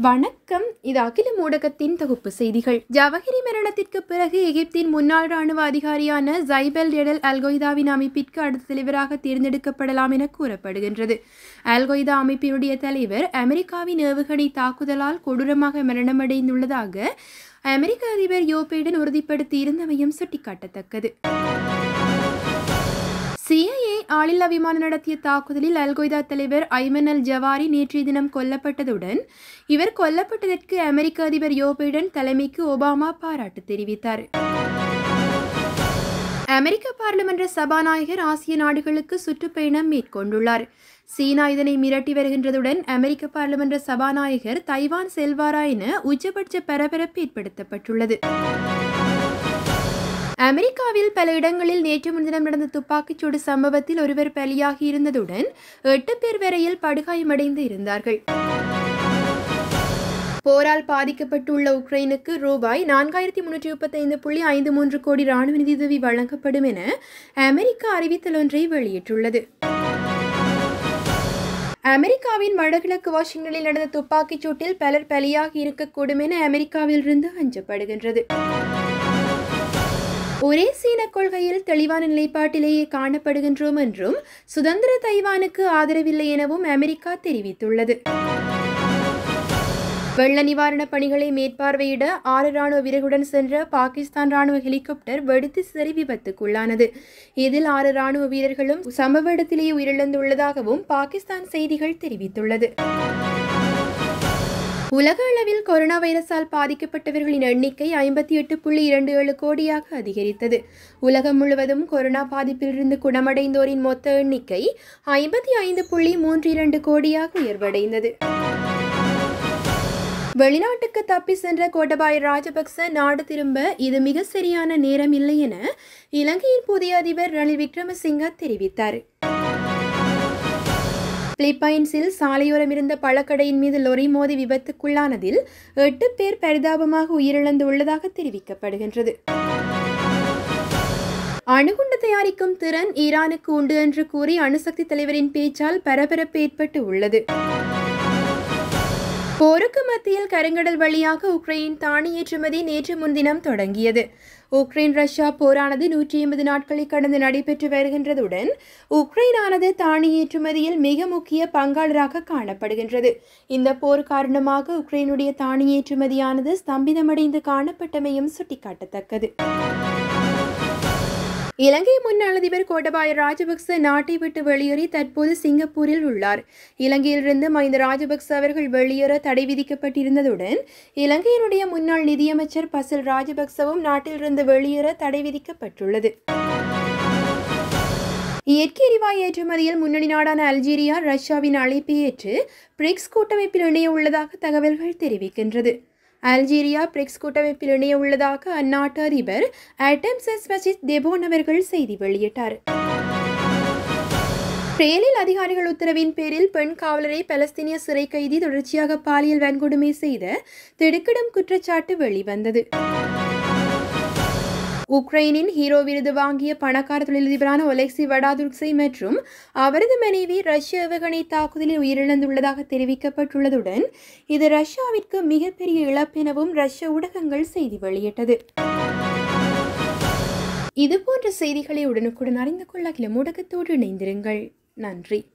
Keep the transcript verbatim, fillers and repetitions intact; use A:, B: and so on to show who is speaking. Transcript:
A: வணக்கம். இது அகிலம் ஊடகத்தின் தொகுப்பு செய்திகள். ஜவஹிரி மரணத்திற்கு பிறகு எகிப்தின் முன்னாள் ராணுவ அதிகாரியான ஜைபல் டெடல் அல்கொய்தாவின் அமைப்பிற்கு அடுத்த தலைவராக தேர்ந்தெடுக்கப்படலாம் என கூறப்படுகின்றது. அல்கொய்தா அமைப்பினுடைய தலைவர் அமெரிக்காவின் ஏவுகணை தாக்குதலால் கொடூரமாக மரணமடைந்துள்ளதாக அமெரிக்க அதிபர் ஜோ பைடன் உறுதிப்படுத்தியிருந்தமையும் சுட்டிக்காட்டத்தக்கது. சிஐஏ ஆளில்லா விமானம் நடத்திய தாக்குதலில் அல்கொய்தா தலைவர் ஐமன் அல் ஜவாரி நேற்றைய தினம் கொல்லப்பட்டதுடன் இவர் கொல்லப்பட்டதற்கு அமெரிக்க அதிபர் ஜோ பைடன் தலைமைக்கு ஒபாமா பாராட்டு தெரிவித்தார். அமெரிக்க பாராளுமன்ற சபாநாயகர் ஆசிய நாடுகளுக்கு சுற்றுப்பயணம் மேற்கொண்டுள்ளார். சீனா இதனை மிரட்டி வருகின்றதுடன் அமெரிக்க பாராளுமன்ற சபாநாயகர் தைவான் செல்வாரா என உச்சபட்ச பரபரப்பு ஏற்படுத்தப்பட்டுள்ளது. அமெரிக்காவில் பல இடங்களில் நேற்று முன்தினம் நடந்த துப்பாக்கிச்சூடு சம்பவத்தில் ஒருவர் பலியாகி இருந்ததுடன் எட்டு பேர் வரையில் படுகாயமடைந்து இருந்தார்கள். போரால் பாதிக்கப்பட்டுள்ள உக்ரைனுக்கு ரூபாய் நான்காயிரத்தி முன்னூற்றி முப்பத்தி ஐந்து புள்ளி ஐந்து மூன்று கோடி ராணுவ நிதியுதவி வழங்கப்படும் என அமெரிக்கா அறிவித்தல் ஒன்றை வெளியிட்டுள்ளது. அமெரிக்காவின் வடகிழக்கு வாஷிங்டனில் நடந்த துப்பாக்கிச் சூட்டில் பலர் பலியாகி இருக்கக்கூடும் என அமெரிக்காவில் இருந்து அஞ்சப்படுகின்றது. ஒரே சீன கொள்கையில் தெளிவான நிலைப்பாட்டிலேயே காணப்படுகின்றோம் என்றும் சுதந்திர தைவானுக்கு ஆதரவில்லை எனவும் அமெரிக்கா தெரிவித்துள்ளது. வெள்ள நிவாரணப் பணிகளை மேற்பார்வையிட ஆறு ராணுவ வீரர்களுடன் சென்ற பாகிஸ்தான் ராணுவ ஹெலிகாப்டர் வெடித்து சிதறி விபத்துக்குள்ளானது. இதில் ஆறு ராணுவ வீரர்களும் சம்பவ இடத்திலேயே உயிரிழந்துள்ளதாகவும் பாகிஸ்தான் செய்திகள் தெரிவித்துள்ளது. உலக அளவில் கொரோனா வைரஸால் பாதிக்கப்பட்டவர்களின் எண்ணிக்கை ஐம்பத்தி எட்டு புள்ளி இரண்டு ஏழு கோடியாக அதிகரித்தது. உலகம் முழுவதும் கொரோனா பாதிப்பிலிருந்து குணமடைந்தோரின் மொத்த எண்ணிக்கை ஐம்பத்தி ஐந்து புள்ளி மூன்று இரண்டு கோடியாக உயர்வடைந்தது. வெளிநாட்டுக்கு தப்பி சென்ற கோட்டபாய ராஜபக்ச நாடு திரும்ப இது மிக சரியான நேரம் இல்லை என இலங்கையின் புதிய அதிபர் ரணில் விக்ரமசிங்க தெரிவித்தார். பிலிப்பைன்ஸில் சாலையோரம் இருந்த பழக்கடையின் மீது லொரி மோதி விபத்துக்குள்ளானதில் எட்டு பேர் பரிதாபமாக உயிரிழந்துள்ளதாக தெரிவிக்கப்படுகின்றது. அணுகுண்டு தயாரிக்கும் திறன் ஈரானுக்கு உண்டு என்று கூறி அணுசக்தி தலைவரின் பேச்சால் பரபரப்பு ஏற்பட்டு உள்ளது. போருக்கு மத்தியில் கருங்கடல் வழியாக உக்ரைன் தானி ஏற்றுமதி நேற்று முன்தினம் தொடங்கியது. உக்ரைன் ரஷ்யா போரானது நூற்றி எண்பது நாட்களை கடந்து நடைபெற்று வருகின்றதுடன் உக்ரைனானது தானி ஏற்றுமதியில் மிக முக்கிய பங்காளராக காணப்படுகின்றது. இந்த போர் காரணமாக உக்ரைனுடைய தானி ஏற்றுமதியானது ஸ்தம்பிதமடைந்து காணப்பட்டமையும் சுட்டிக்காட்டத்தக்கது. இலங்கை முன்னாள் அதிபர் கோட்டபாய ராஜபக்ச நாட்டை விட்டு வெளியேறி தற்போது சிங்கப்பூரில் உள்ளார். இலங்கையிலிருந்து மஹிந்த ராஜபக்ச அவர்கள் வெளியேற தடை விதிக்கப்பட்டிருந்ததுடன் இலங்கையினுடைய முன்னாள் நிதியமைச்சர் பசில் ராஜபக்சவும் நாட்டிலிருந்து வெளியேற தடை விதிக்கப்பட்டுள்ளது. இயற்கை எரிவாயு ஏற்றுமதியில் முன்னணி நாடான அல்ஜீரியா ரஷ்யாவின் அழைப்பை ஏற்று பிரிக்ஸ் கூட்டமைப்பில் இணைய உள்ளதாக தகவல்கள் தெரிவிக்கின்றது. அல்ஜீரியா பிரிக்ஸ் கூட்டமைப்பில் இணைய உள்ளதாக அந்நாட்டு அதிபர் டெபோன் அவர்கள் செய்தி வெளியிட்டார். இஸ்ரேலில் அதிகாரிகள் உத்தரவின் பேரில் பெண் காவலரை பலஸ்தீனிய சிறை கைதி தொடர்ச்சியாக பாலியல் வன்கொடுமை செய்த திடுக்கிடும் குற்றச்சாட்டு வெளிவந்தது. உக்ரைனின் ஹீரோ விருது வாங்கிய பணக்கார தொழிலதிபரான ஒலெக்சி வடாதுர்க்ஸை மற்றும் அவரது மனைவி ரஷ்ய ஏவுகணை தாக்குதலில் உயிரிழந்துள்ளதாக தெரிவிக்கப்பட்டுள்ளதுடன் இது ரஷ்யாவிற்கு மிகப்பெரிய இழப்பெனவும் ரஷ்ய ஊடகங்கள் செய்தி வெளியிட்டது. இதுபோன்ற செய்திகளை உடனுக்குடன் அறிந்து கொள்ள அகிலம் ஊடகத்தோடு இணைந்திருங்கள். நன்றி.